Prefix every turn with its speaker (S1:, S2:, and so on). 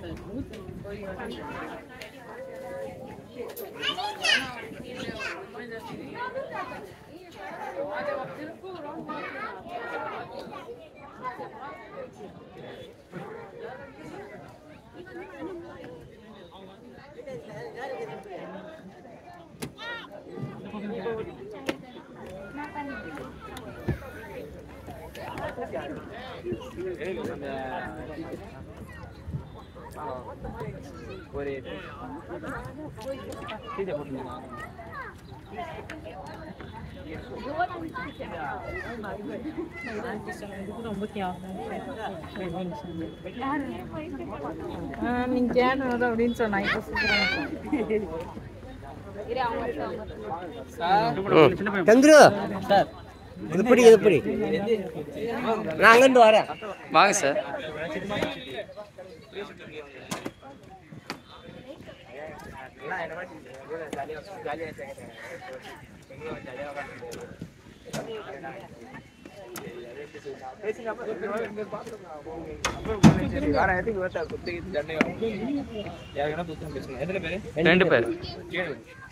S1: நீங்க கேட்டது அப்படின்னு சொன்னா இப்ப
S2: சந்திரு சார் எப்படி எப்படி நான் அங்கிருந்து வரேன்
S3: வாங்க சார். ரெண்டு பேர்.